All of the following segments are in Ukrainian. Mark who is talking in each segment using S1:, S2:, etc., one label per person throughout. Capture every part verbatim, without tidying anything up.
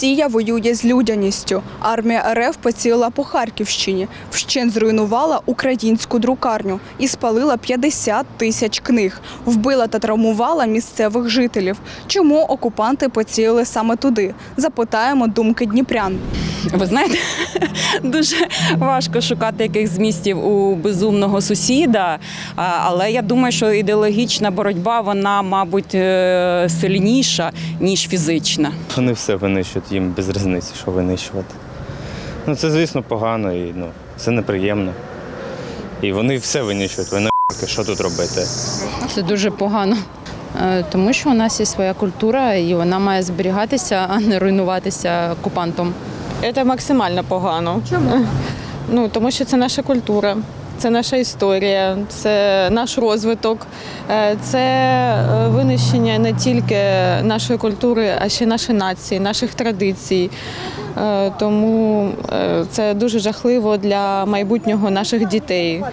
S1: Росія воює з людяністю. Армія РФ поцілила по Харківщині, вщент зруйнувала українську друкарню і спалила п'ятдесят тисяч книг, вбила та травмувала місцевих жителів. Чому окупанти поцілили саме туди? Запитаємо думки дніпрян.
S2: Ви знаєте, дуже важко шукати якихось змістів у безумного сусіда, але я думаю, що ідеологічна боротьба, вона, мабуть, сильніша, ніж фізична.
S3: Вони все винищують, їм без різниці, що винищувати. Ну, це, звісно, погано і ну, це неприємно. І вони все винищують, вони що тут робити?
S4: Це дуже погано, тому що у нас є своя культура і вона має зберігатися, а не руйнуватися окупантом.
S5: Це максимально погано.
S4: Чому?
S5: Ну, тому що це наша культура, це наша історія, це наш розвиток, це винищення не тільки нашої культури, а ще нашої нації, наших традицій. Тому це дуже жахливо для майбутнього наших дітей.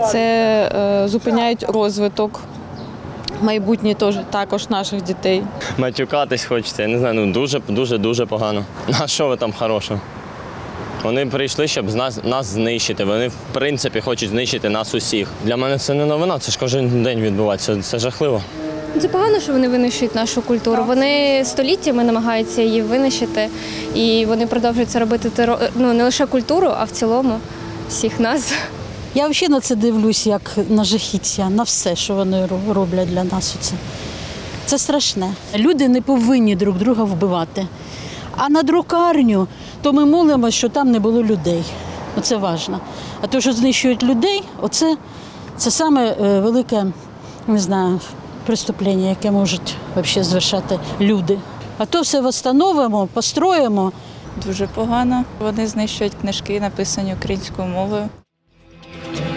S5: Це зупиняє розвиток. Майбутнє теж також наших дітей.
S6: Матюкатись хочеться, я не знаю, ну дуже, дуже, дуже погано. А що ви там хорошого? Вони прийшли, щоб нас, нас знищити. Вони, в принципі, хочуть знищити нас усіх. Для мене це не новина, це ж кожен день відбувається. Це жахливо.
S7: Це погано, що вони винищують нашу культуру. Вони століттями намагаються її винищити. І вони продовжують це робити терор... ну, не лише культуру, а в цілому всіх нас.
S8: Я взагалі на це дивлюсь, як на жахіття, на все, що вони роблять для нас. Оце. Це страшне. Люди не повинні друг друга вбивати. А на друкарню, то ми молимося, що там не було людей. Оце важливо. А то, що знищують людей, оце це саме велике, не знаю, преступлення, яке можуть взагалі звершати люди. А то все встановимо, построїмо.
S9: Дуже погано. Вони знищують книжки, написані українською мовою.